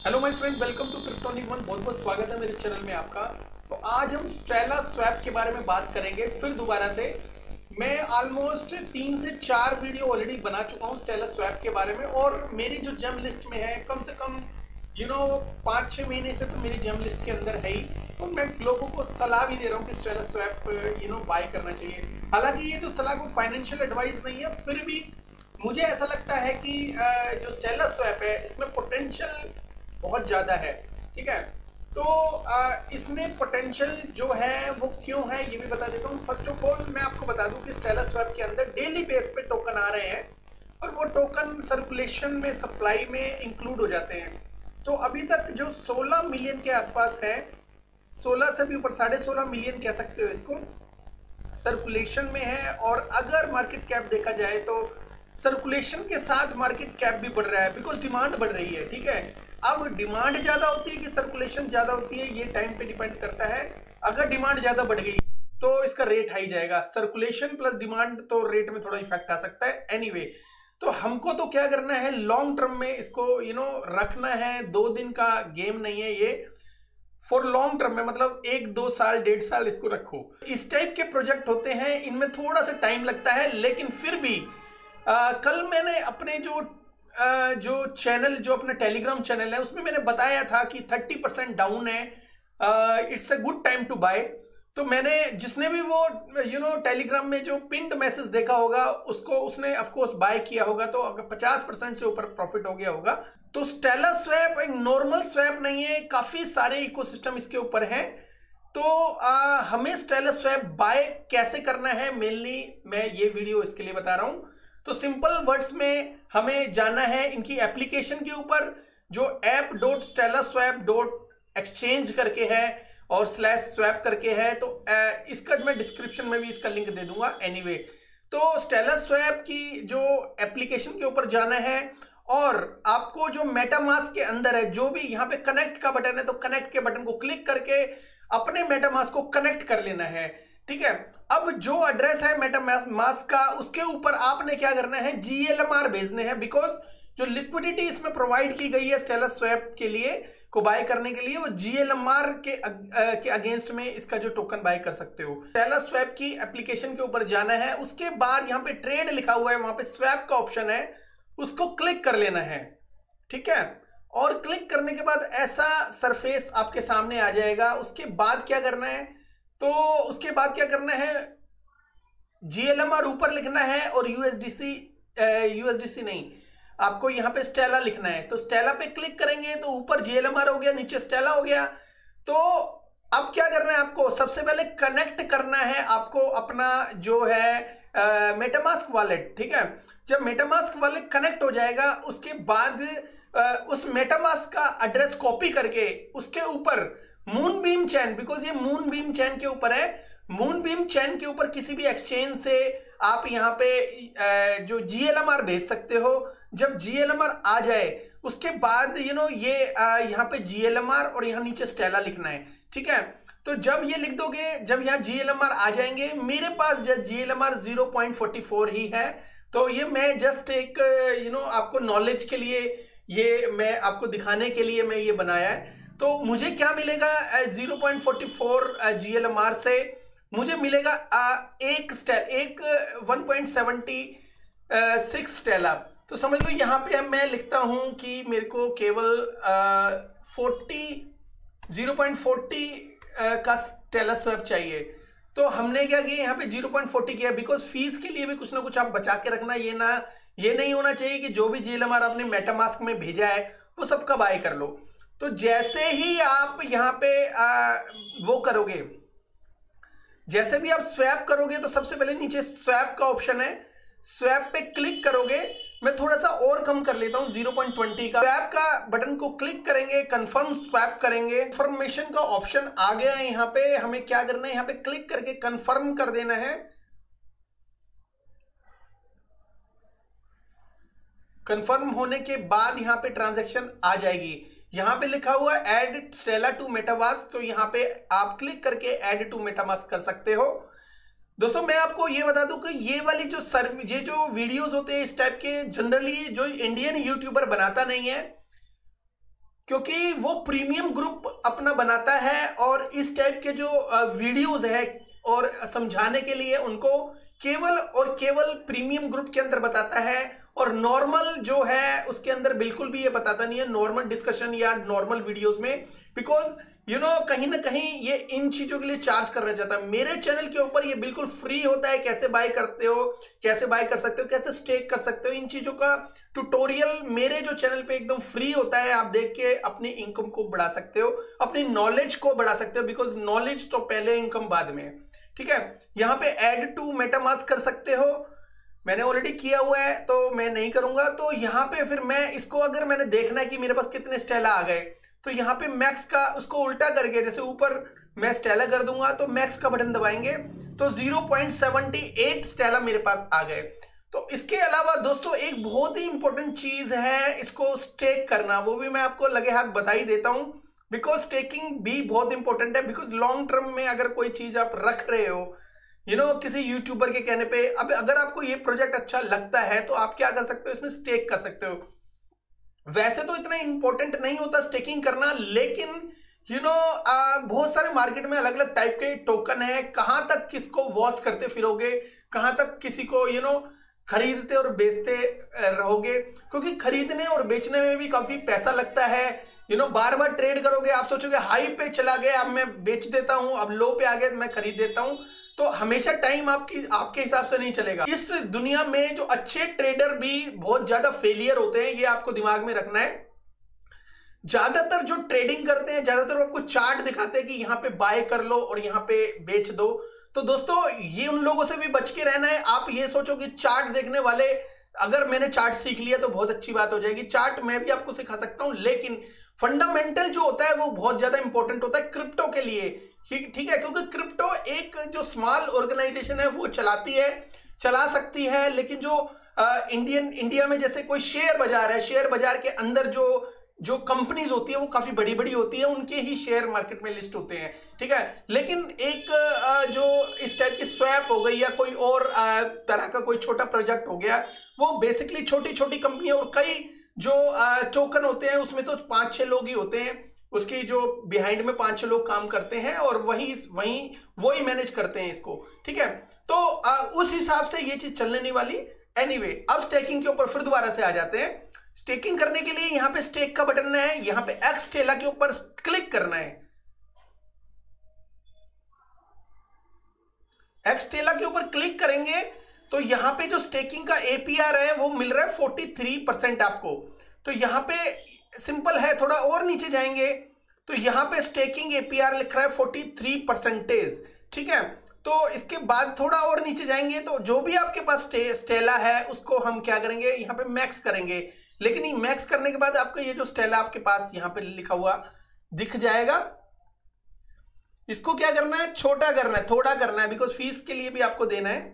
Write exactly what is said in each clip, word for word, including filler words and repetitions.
Hello my friend, welcome to Cryptonic one. बहुत बहुत स्वागत है मेरे चैनल में आपका। तो आज हम स्टेला स्वैप के बारे में बात करेंगे फिर दोबारा से। मैं ऑलमोस्ट तीन से चार वीडियो ऑलरेडी बना चुका हूँ स्टेला स्वैप के बारे में, और मेरी जो जेम लिस्ट में है कम से कम यू नो पाँच छः महीने से तो मेरी जेम लिस्ट के अंदर है ही। तो मैं लोगों को सलाह भी दे रहा हूँ कि StellaSwap you know buy करना चाहिए। हालांकि ये जो सलाह को फाइनेंशियल एडवाइस नहीं है, फिर भी मुझे ऐसा लगता है कि जो स्टेला स्वैप है इसमें पोटेंशियल बहुत ज़्यादा है। ठीक है, तो आ, इसमें पोटेंशियल जो है वो क्यों है ये भी बता देता हूँ। फर्स्ट ऑफ ऑल मैं आपको बता दूं कि स्टेला स्वैप के अंदर डेली बेस पे टोकन आ रहे हैं और वो टोकन सर्कुलेशन में, सप्लाई में इंक्लूड हो जाते हैं। तो अभी तक जो सोलह मिलियन के आसपास है, सोलह से भी ऊपर, साढ़े सोलह मिलियन कह सकते हो इसको, सर्कुलेशन में है। और अगर मार्केट कैप देखा जाए तो सर्कुलेशन के साथ मार्केट कैप भी बढ़ रहा है, बिकॉज डिमांड बढ़ रही है। ठीक है, अब डिमांड ज्यादा होती है कि सर्कुलेशन ज्यादा होती है, ये टाइम पे डिपेंड करता है। अगर डिमांड ज्यादा बढ़ गई तो इसका रेट हाई जाएगा। सर्कुलेशन प्लस डिमांड तो रेट में थोड़ा इफेक्ट आ सकता है। एनीवे anyway, तो हमको तो क्या करना है, लॉन्ग टर्म में इसको यू you नो know, रखना है। दो दिन का गेम नहीं है ये, फॉर लॉन्ग टर्म में, मतलब एक दो साल डेढ़ साल इसको रखो। इस टाइप के प्रोजेक्ट होते हैं, इनमें थोड़ा सा टाइम लगता है, लेकिन फिर भी आ, कल मैंने अपने जो Uh, जो चैनल, जो अपना टेलीग्राम चैनल है, उसमें मैंने बताया था कि थर्टी परसेंट डाउन है, it's a good time to buy. तो मैंने, जिसने भी वो यू नो टेलीग्राम में जो पिंड मैसेज देखा होगा उसको, उसने ऑफ कोर्स बाय किया होगा। तो अगर पचास परसेंट से ऊपर प्रॉफिट हो गया होगा। तो स्टेला स्वैप एक नॉर्मल स्वैप नहीं है, काफी सारे इकोसिस्टम इसके ऊपर है। तो आ, हमें स्टेला स्वैप बाय कैसे करना है, मेनली मैं ये वीडियो इसके लिए बता रहा हूँ। तो सिंपल वर्ड्स में हमें जाना है इनकी एप्लीकेशन के ऊपर, जो app dot StellaSwap dot exchange करके है और स्लैश स्वैप करके है। तो इसका मैं डिस्क्रिप्शन में भी इसका लिंक दे दूंगा। एनीवे anyway, तो स्टेला स्वैप की जो एप्लीकेशन के ऊपर जाना है, और आपको जो मेटामास्क के अंदर है, जो भी यहाँ पे कनेक्ट का बटन है, तो कनेक्ट के बटन को क्लिक करके अपने मेटामास्क को कनेक्ट कर लेना है। ठीक है, अब जो एड्रेस है मेटामास्क का, उसके ऊपर आपने क्या करना है, जीएलएमआर भेजने हैं। बिकॉज जो लिक्विडिटी इसमें प्रोवाइड की गई है स्टेला स्वैप के लिए को बाय करने के लिए, वो जीएलएमआर के के अगेंस्ट में इसका जो टोकन बाय कर सकते हो। स्टेला स्वैप की एप्लीकेशन के ऊपर जाना है, उसके बाद यहाँ पे ट्रेड लिखा हुआ है, वहां पे स्वैप का ऑप्शन है, उसको क्लिक कर लेना है। ठीक है, और क्लिक करने के बाद ऐसा सरफेस आपके सामने आ जाएगा। उसके बाद क्या करना है, तो उसके बाद क्या करना है, जीएलएमआर ऊपर लिखना है, और यूएसडीसी यूएसडीसी नहीं, आपको यहाँ पे स्टेला लिखना है। तो स्टेला पे क्लिक करेंगे तो ऊपर जीएलएमआर हो गया, नीचे स्टेला हो गया। तो अब क्या करना है, आपको सबसे पहले कनेक्ट करना है आपको अपना जो है मेटामास्क वॉलेट। ठीक है, जब मेटामास्क वॉलेट कनेक्ट हो जाएगा, उसके बाद आ, उस मेटामास्क का एड्रेस कॉपी करके उसके ऊपर मूनबीम चैन, बिकॉज ये मूनबीम चैन के ऊपर है, मूनबीम चैन के ऊपर किसी भी एक्सचेंज से आप यहाँ पे जो जीएलएमआर भेज सकते हो। जब जीएलएमआर आ जाए उसके बाद यू नो ये यहाँ पे जीएलएमआर और यहाँ नीचे स्टेला लिखना है। ठीक है, तो जब ये लिख दोगे, जब यहाँ जीएलएमआर आ जाएंगे, मेरे पास GLMR zero point four four ही है। तो ये मैं जस्ट एक यू नो आपको नॉलेज के लिए, ये मैं आपको दिखाने के लिए मैं ये बनाया है। तो मुझे क्या मिलेगा, zero point four four GLMR से मुझे मिलेगा एक स्टेल एक one point seven six Stella. तो समझ लो यहाँ पे मैं लिखता हूँ कि मेरे को केवल forty zero point four zero का स्टेला स्वैप चाहिए। तो हमने क्या किया, यहाँ पे ज़ीरो पॉइंट फोर ज़ीरो किया, बिकॉज फीस के लिए भी कुछ ना कुछ आप बचा के रखना। ये ना ये नहीं होना चाहिए कि जो भी जीएलएमआर आपने मेटामास्क में भेजा है वो सबका बाय कर लो। तो जैसे ही आप यहाँ पे आ, वो करोगे, जैसे भी आप स्वैप करोगे, तो सबसे पहले नीचे स्वैप का ऑप्शन है, स्वैप पे क्लिक करोगे। मैं थोड़ा सा और कम कर लेता हूँ, ज़ीरो पॉइंट टू ज़ीरो का स्वैप का बटन को क्लिक करेंगे, कंफर्म स्वैप करेंगे। कंफर्मेशन का ऑप्शन आ गया है, यहाँ पे हमें क्या करना है, यहाँ पे क्लिक करके कंफर्म कर देना है। कंफर्म होने के बाद यहाँ पे ट्रांजैक्शन आ जाएगी। यहाँ पे लिखा हुआ है ऐड स्टेला टू मेटामास्क, तो यहाँ पे आप क्लिक करके ऐड टू मेटामास्क कर सकते हो। दोस्तों मैं आपको ये बता दूं कि ये वाली जो सर्व ये जो वीडियोस होते हैं इस टाइप के, जनरली जो इंडियन यूट्यूबर बनाता नहीं है, क्योंकि वो प्रीमियम ग्रुप अपना बनाता है और इस टाइप के जो वीडियोस है और समझाने के लिए उनको केवल और केवल प्रीमियम ग्रुप के अंदर बताता है, और नॉर्मल जो है उसके अंदर बिल्कुल भी ये बताता नहीं है, नॉर्मल डिस्कशन या नॉर्मल वीडियोस में। बिकॉज यू नो कहीं ना कहीं ये इन चीजों के लिए चार्ज करना चाहता है। मेरे चैनल के ऊपर ये बिल्कुल फ्री होता है, कैसे बाय करते हो, कैसे बाय कर सकते हो, कैसे स्टेक कर सकते हो, इन चीजों का ट्यूटोरियल मेरे जो चैनल पे एकदम फ्री होता है। आप देख के अपनी इनकम को बढ़ा सकते हो, अपनी नॉलेज को बढ़ा सकते हो, बिकॉज नॉलेज तो पहले, इनकम बाद में। ठीक है, यहाँ पे ऐड टू मेटामास्क कर सकते हो, मैंने ऑलरेडी किया हुआ है तो मैं नहीं करूंगा। तो यहाँ पे फिर मैं इसको, अगर मैंने देखना है कि मेरे पास कितने स्टेला आ गए, तो यहाँ पे मैक्स का उसको उल्टा करके, जैसे ऊपर मैं स्टेला कर दूंगा तो मैक्स का बटन दबाएंगे तो zero point seven eight Stella मेरे पास आ गए। तो इसके अलावा दोस्तों एक बहुत ही इंपॉर्टेंट चीज है इसको स्टेक करना, वो भी मैं आपको लगे हाथ बता ही देता हूं, बिकॉज स्टेकिंग भी बहुत इंपॉर्टेंट है। बिकॉज लॉन्ग टर्म में अगर कोई चीज आप रख रहे हो, यू you नो know, किसी यूट्यूबर के कहने पे, अब अगर आपको ये प्रोजेक्ट अच्छा लगता है तो आप क्या कर सकते हो, इसमें स्टेक कर सकते हो। वैसे तो इतना इंपॉर्टेंट नहीं होता स्टेकिंग करना, लेकिन यू you नो know, बहुत सारे मार्केट में अलग अलग टाइप के टोकन है, कहां तक किसको वॉच करते फिरोगे, कहां तक किसी को यू you नो know, खरीदते और बेचते रहोगे, क्योंकि खरीदने और बेचने में भी काफी पैसा लगता है। यू नो बार बार ट्रेड करोगे, आप सोचोगे हाई पे चला गया अब मैं बेच देता हूं, अब लो पे आ गया मैं खरीद देता हूं, तो हमेशा टाइम आपकी आपके हिसाब से नहीं चलेगा। इस दुनिया में जो अच्छे ट्रेडर भी बहुत ज्यादा फेलियर होते हैं, ये आपको दिमाग में रखना है। ज्यादातर जो ट्रेडिंग करते हैं, ज्यादातर आपको चार्ट दिखाते हैं कि यहाँ पे बाय कर लो और यहाँ पे बेच दो। तो दोस्तों ये उन लोगों से भी बच के रहना है। आप ये सोचो कि चार्ट देखने वाले, अगर मैंने चार्ट सीख लिया तो बहुत अच्छी बात हो जाएगी, चार्ट मैं भी आपको सिखा सकता हूं, लेकिन फंडामेंटल जो होता है वो बहुत ज्यादा इंपॉर्टेंट होता है क्रिप्टो के लिए। ठीक है, क्योंकि क्रिप्टो एक जो स्मॉल ऑर्गेनाइजेशन है वो चलाती है, चला सकती है, लेकिन जो आ, इंडियन इंडिया में जैसे कोई शेयर बाजार है, शेयर बाजार के अंदर जो जो कंपनीज होती है वो काफी बड़ी बड़ी होती है, उनके ही शेयर मार्केट में लिस्ट होते हैं। ठीक है, लेकिन एक आ, जो इस टाइप की स्वैप हो गई या कोई और आ, तरह का कोई छोटा प्रोजेक्ट हो गया, वो बेसिकली छोटी छोटी कंपनी, और कई जो टोकन होते हैं उसमें तो पांच छह लोग ही होते हैं, उसकी जो बिहाइंड में पांच छह लोग काम करते हैं और वही वही वही मैनेज करते हैं इसको। ठीक है, तो आ, उस हिसाब से ये चीज चलने नहीं वाली। एनीवे anyway, अब स्टेकिंग के ऊपर फिर दोबारा से आ जाते हैं। स्टेकिंग करने के लिए यहाँ पे स्टेक का बटन है, यहाँ पे एक्स टेला के ऊपर क्लिक करना है। एक्स टेला के ऊपर क्लिक करेंगे तो यहाँ पे जो स्टेकिंग का एपीआर है वो मिल रहा है फोर्टी थ्री परसेंट आपको। तो यहाँ पे सिंपल है, थोड़ा और नीचे जाएंगे तो यहाँ पे स्टेकिंग एपीआर लिख रहा है फोर्टी थ्री परसेंटेज। ठीक है, तो इसके बाद थोड़ा और नीचे जाएंगे तो जो भी आपके पास स्टे, स्टेला है उसको हम क्या करेंगे, यहाँ पे मैक्स करेंगे। लेकिन ये मैक्स करने के बाद आपको ये जो स्टेला आपके पास यहाँ पे लिखा हुआ दिख जाएगा, इसको क्या करना है, छोटा करना है, थोड़ा करना है, बिकॉज फीस के लिए भी आपको देना है।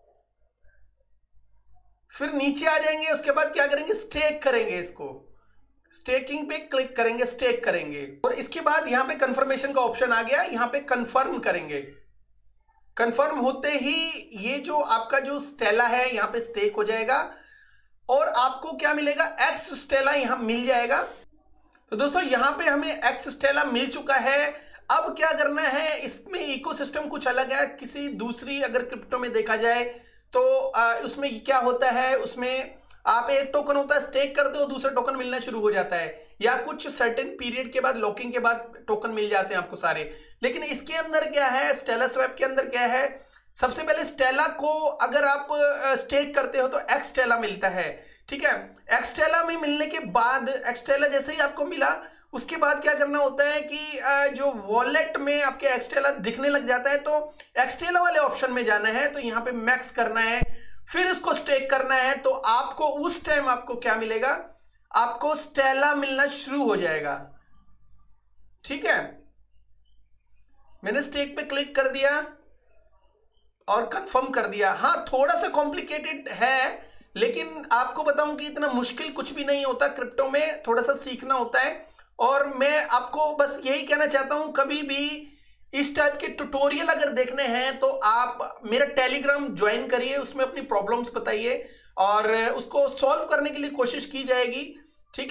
फिर नीचे आ जाएंगे, उसके बाद क्या करेंगे, स्टेक करेंगे, इसको स्टेकिंग पे क्लिक करेंगे, स्टेक करेंगे, और इसके बाद यहां पे कंफर्मेशन का ऑप्शन आ गया, यहां पे कंफर्म करेंगे। कंफर्म होते ही ये जो आपका जो स्टेला है यहां पे स्टेक हो जाएगा और आपको क्या मिलेगा, एक्स स्टेला यहां मिल जाएगा। तो दोस्तों यहां पे हमें एक्स स्टेला मिल चुका है। अब क्या करना है, इसमें इकोसिस्टम कुछ अलग है, किसी दूसरी अगर क्रिप्टो में देखा जाए तो आ, उसमें क्या होता है, उसमें आप एक टोकन होता है स्टेक करते हो, दूसरा टोकन मिलना शुरू हो जाता है, या कुछ सर्टेन पीरियड के बाद, लॉकिंग के बाद टोकन मिल जाते हैं आपको सारे। लेकिन इसके अंदर क्या है, स्टेला स्वैप के अंदर क्या है, सबसे पहले स्टेला को अगर आप स्टेक करते हो तो एक्स स्टेला मिलता है। ठीक है, एक्स स्टेला में मिलने के बाद, एक्स स्टेला जैसे ही आपको मिला उसके बाद क्या करना होता है कि जो वॉलेट में आपके एक्सटेला दिखने लग जाता है तो एक्सटेला वाले ऑप्शन में जाना है, तो यहाँ पे मैक्स करना है, फिर इसको स्टेक करना है। तो आपको उस टाइम आपको क्या मिलेगा, आपको स्टेला मिलना शुरू हो जाएगा। ठीक है, मैंने स्टेक पे क्लिक कर दिया और कंफर्म कर दिया। हाँ थोड़ा सा कॉम्प्लिकेटेड है, लेकिन आपको बताऊं कि इतना मुश्किल कुछ भी नहीं होता, क्रिप्टो में थोड़ा सा सीखना होता है। और मैं आपको बस यही कहना चाहता हूं, कभी भी इस टाइप के ट्यूटोरियल अगर देखने हैं तो आप मेरा टेलीग्राम ज्वाइन करिए, उसमें अपनी प्रॉब्लम्स बताइए और उसको सॉल्व करने के लिए कोशिश की जाएगी। ठीक है,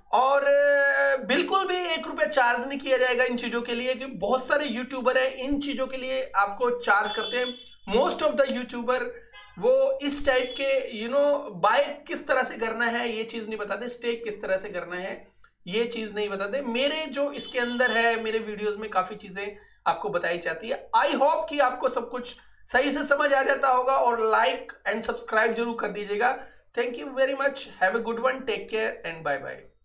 और बिल्कुल भी एक रुपया चार्ज नहीं किया जाएगा इन चीजों के लिए, क्योंकि बहुत सारे यूट्यूबर हैं इन चीजों के लिए आपको चार्ज करते हैं। मोस्ट ऑफ द यूट्यूबर वो इस टाइप के यू नो बाय किस तरह से करना है ये चीज नहीं बताते, स्टेक किस तरह से करना है ये चीज नहीं बताते। मेरे जो इसके अंदर है, मेरे वीडियोस में काफी चीजें आपको बताई जाती है। आई होप कि आपको सब कुछ सही से समझ आ जाता होगा, और लाइक एंड सब्सक्राइब जरूर कर दीजिएगा। Thank you very much, have a good one, take care and bye bye.